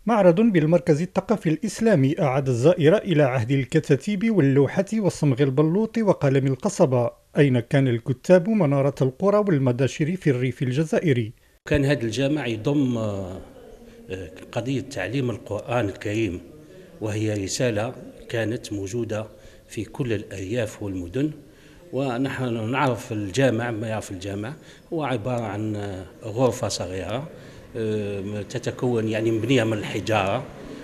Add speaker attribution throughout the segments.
Speaker 1: معرض بالمركز الثقافي الإسلامي أعاد الزائر إلى عهد الكتاتيب واللوحة وصمغ البلوط وقلم القصبة، أين كان الكتاب منارة القرى والمداشر في الريف الجزائري.
Speaker 2: كان هذا الجامع يضم قضية تعليم القرآن الكريم، وهي رسالة كانت موجودة في كل الأرياف والمدن. ونحن نعرف الجامع، ما يعرف الجامع هو عبارة عن غرفة صغيرة تتكون مبنية من الحجارة،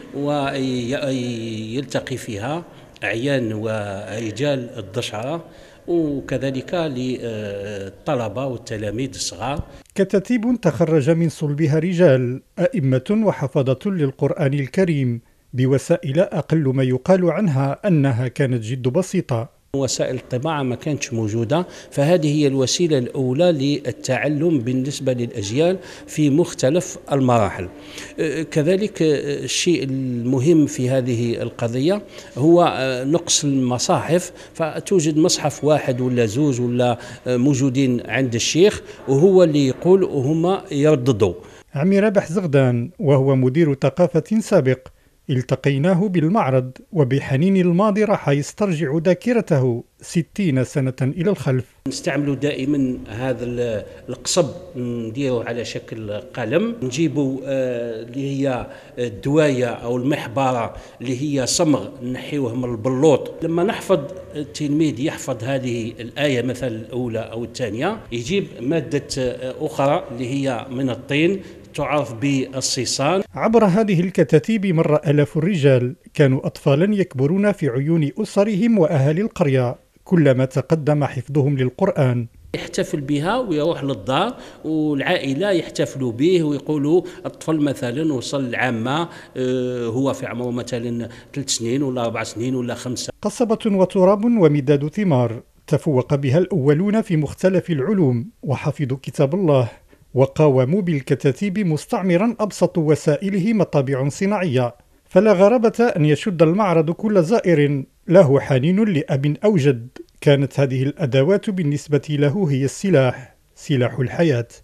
Speaker 2: ويلتقي فيها أعيان ورجال الدشرة، وكذلك للطلبة والتلاميذ الصغار.
Speaker 1: كتاتيب تخرج من صلبها رجال أئمة وحفظة للقرآن الكريم بوسائل أقل ما يقال عنها أنها كانت جد بسيطة.
Speaker 2: وسائل الطباعة ما كانتش موجودة، فهذه هي الوسيلة الأولى للتعلم بالنسبة للأجيال في مختلف المراحل. كذلك الشيء المهم في هذه القضية هو نقص المصاحف، فتوجد مصحف واحد ولا زوج ولا موجودين عند الشيخ، وهو اللي يقول وهم يرددوا.
Speaker 1: عمي رابح زغدان وهو مدير ثقافة سابق التقيناه بالمعرض، وبحنين الماضي راح يسترجع ذاكرته 60 سنة إلى الخلف.
Speaker 2: نستعملوا دائما هذا القصب، نديره على شكل قلم، نجيبوا اللي هي الدواية أو المحبرة اللي هي صمغ، نحيوه من البلوط. لما نحفظ التلميذ يحفظ هذه الآية مثلا الأولى أو الثانية، يجيب مادة أخرى اللي هي من الطين تعرف بالصيصان.
Speaker 1: عبر هذه الكتاتيب مر آلاف الرجال، كانوا أطفالا يكبرون في عيون أسرهم وأهالي القرية كلما تقدم حفظهم للقرآن.
Speaker 2: يحتفل بها ويروح للدار، والعائلة يحتفلوا به ويقولوا الطفل مثلا وصل العامة، هو في عمره مثلا 3 سنين ولا 4 سنين ولا 5.
Speaker 1: قصبة وتراب ومداد ثمار تفوق بها الأولون في مختلف العلوم وحفظوا كتاب الله، وقاوموا بالكتاتيب مستعمرا أبسط وسائله مطابع صناعية. فلا غرابة أن يشد المعرض كل زائر له حنين لأب أو جد. كانت هذه الأدوات بالنسبة له هي السلاح، سلاح الحياة.